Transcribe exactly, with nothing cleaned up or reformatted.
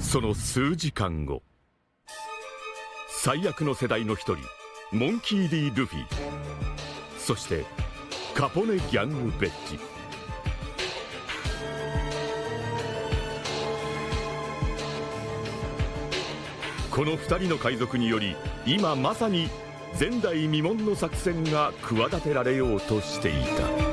その数時間後、最悪の世代の一人モンキー・ディ・ルフィ、そしてカポネ・ギャング・ベッジ。このふたりの海賊により、今まさに前代未聞の作戦が企てられようとしていた。